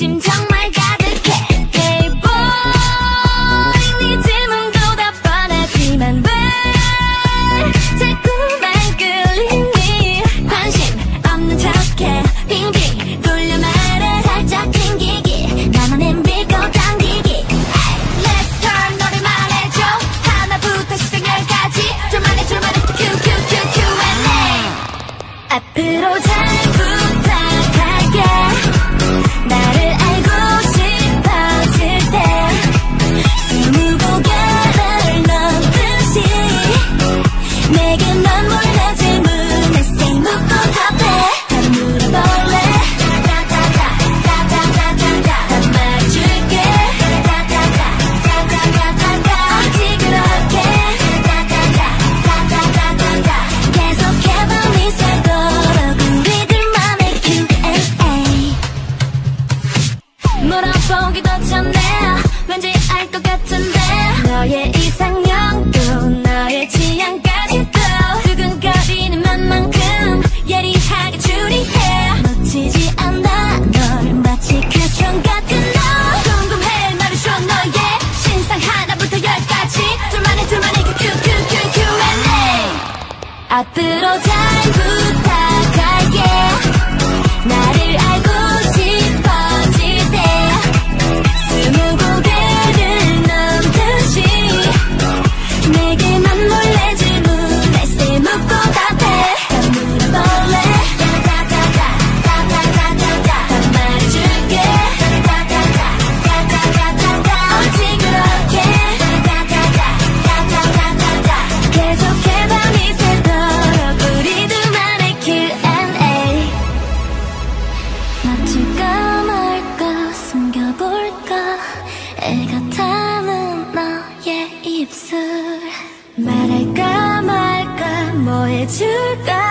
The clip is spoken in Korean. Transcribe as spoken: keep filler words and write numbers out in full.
호기심 정말 가득해. Hey boy, 네 질문보다 뻔하지만 왜 자꾸만 끌리니. 관심 없는 척해 빙빙 돌려 말해. 살짝 튕기기 나만의 밀고 당기기. Hey, let's turn 너를 말해줘. 하나부터 시작 열까지 줄만해 줄만해 큐 큐 큐 큐 앤 에이. 앞으로 잘 부탁할게. 나를 알고 싶어질 때 스무고개를 넣듯이 내게만 몰래 질문해. Say 묻고 답해. 다 물어볼래. 다다다다다다다다다 다 말해줄게. 다다다다다다다다다 어찌 그렇게. 다다다다다다다다 계속해봐 미세도록 우리들만의 큐 앤 에이. 물어보기도 전에 왠지 알 것 같은데 너의 이상형도 너의 취향까지도 두근거리는 맘만큼 예리하게 추리해. 놓치지 않아 널 마치 퀴즈형 같은 너. 궁금해 나를 쇼 너의 신상 하나부터 열까지 둘만의 둘만의 큐큐큐큐 앤 에이. 앞으로 잘 부탁할게. 나를 알고 싶어질 때 스무고개를 넣듯이 내게만 몰래 질문해. Say 묻고 답해. 다 물어볼래. 다다다다다다다다다 다 말해줄게. 다다다다다다다다 어찌 그렇게. 다다다다다다다다 계속해봐 미세도록 우리들만의 큐 앤 에이. 맞출까 말까 숨겨볼까 애가 타는 너의 입술. 말할까 말까 뭐 해줄까